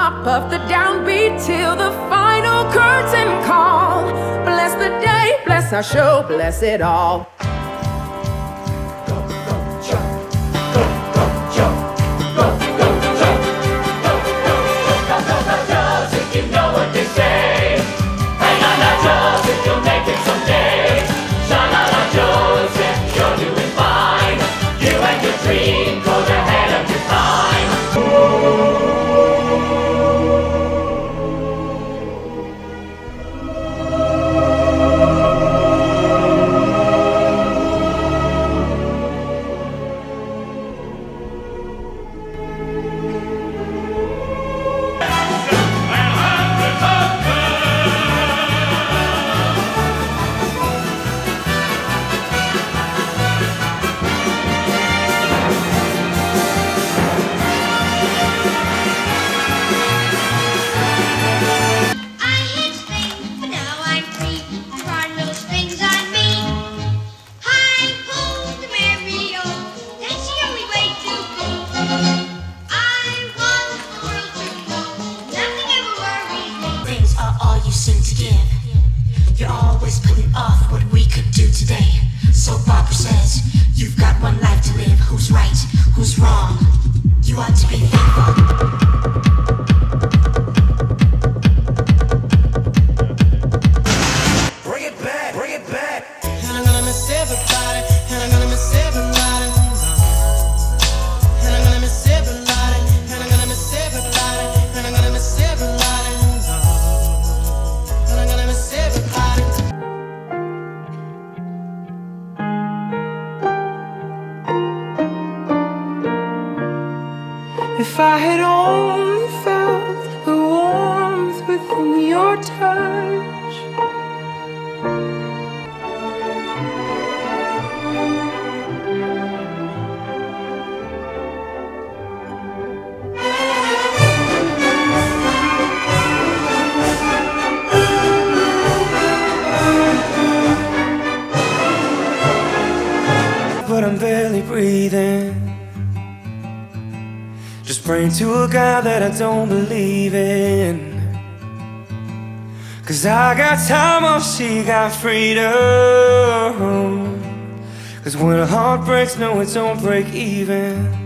top of the downbeat till the final curtain call. Bless the day, bless our show, bless it all. You're always putting off what we could do today. So Barbara says, you've got one life to live. Who's right? Who's wrong? You ought to be thankful. Bring it back, bring it back. And I'm gonna miss everybody, and I'm gonna miss everybody. And I'm gonna miss everybody, and I'm gonna miss everybody, and I'm gonna miss everybody. And I'm gonna miss everybody. If I had only felt the warmth within your touch, But I'm barely breathing. Just praying to a God that I don't believe in. 'Cause I got time while she got freedom. 'Cause when a heart breaks, no, it don't break even.